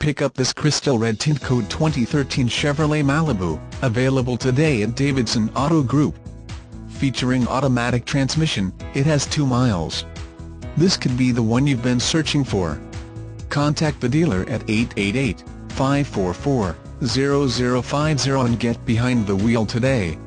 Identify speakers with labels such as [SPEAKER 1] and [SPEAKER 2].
[SPEAKER 1] Pick up this Crystal Red Tintcoat 2013 Chevrolet Malibu, available today at Davidson Auto Group. Featuring automatic transmission, it has 2 miles. This could be the one you've been searching for. Contact the dealer at 888-544-0050 and get behind the wheel today.